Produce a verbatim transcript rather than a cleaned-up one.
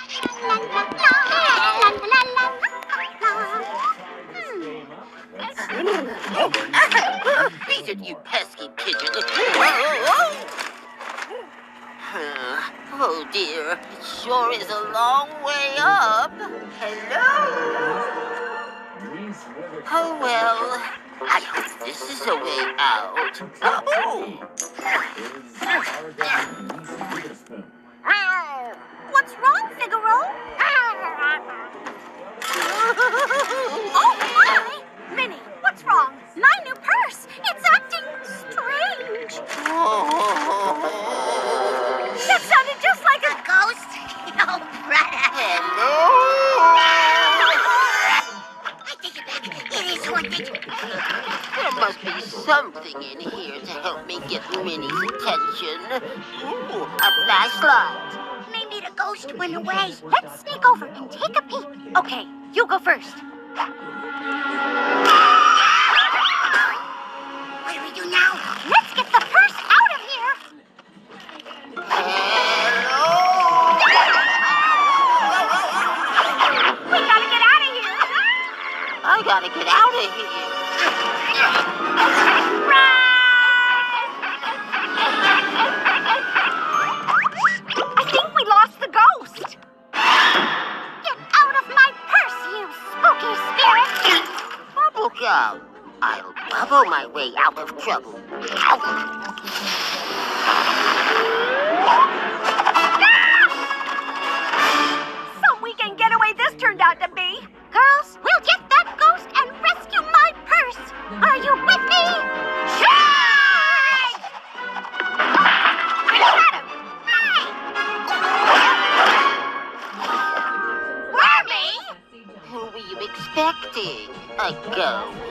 Beat it, you pesky pigeon. Oh dear, it sure is a long way up. Hello? Oh well, I hope this is a way out. Oh! What's wrong, Figaro? Oh my! Minnie, what's wrong? My new purse. It's acting strange. That sounded just like a, A ghost? Oh, brother. Hello? I take it back. It is haunted. There must be something in here to help me get Minnie's attention. Ooh, a flashlight. Maybe the ghost went away. Let's sneak over and take a peek. Okay, you go first. What do we do now? Let's get the purse out of here. We gotta get out of here. I gotta get out of here. I think we lost the ghost. Get out of my purse, you spooky spirit. Bubblegum. I'll bubble my way out of trouble. Some weekend getaway this turned out to be. Girls, we'll get that ghost and rescue my purse. Are you with me? Shag! I got him. Hey! Wormy! Who were you expecting? A ghost?